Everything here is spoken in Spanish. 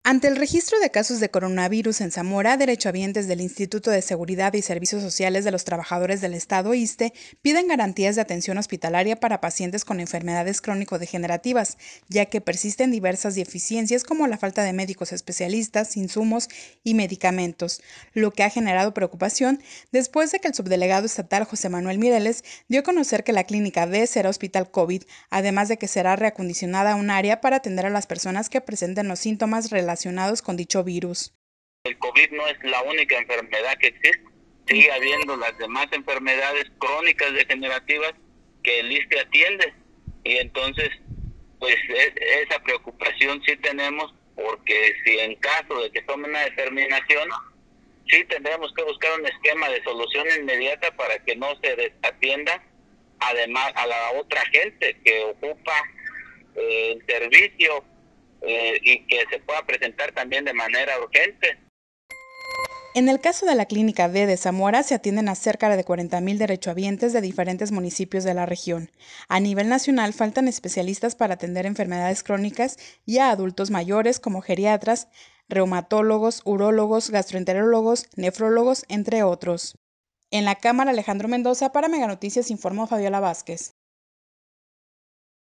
Ante el registro de casos de coronavirus en Zamora, derechohabientes del Instituto de Seguridad y Servicios Sociales de los Trabajadores del Estado ISSSTE piden garantías de atención hospitalaria para pacientes con enfermedades crónico-degenerativas, ya que persisten diversas deficiencias como la falta de médicos especialistas, insumos y medicamentos, lo que ha generado preocupación después de que el subdelegado estatal José Manuel Mireles dio a conocer que la clínica D será hospital COVID, además de que será reacondicionada a un área para atender a las personas que presenten los síntomas relacionados con dicho virus. El COVID no es la única enfermedad que existe. Sigue habiendo las demás enfermedades crónicas degenerativas que el ISSSTE atiende. Y entonces, pues esa preocupación sí tenemos, porque si en caso de que tome una determinación, sí tendremos que buscar un esquema de solución inmediata para que no se desatienda además a la otra gente que ocupa el servicio y que se pueda presentar también de manera urgente. En el caso de la Clínica D de Zamora se atienden a cerca de 40,000 derechohabientes de diferentes municipios de la región. A nivel nacional faltan especialistas para atender enfermedades crónicas y a adultos mayores como geriatras, reumatólogos, urólogos, gastroenterólogos, nefrólogos, entre otros. En la Cámara, Alejandro Mendoza, para Meganoticias informó Fabiola Vázquez.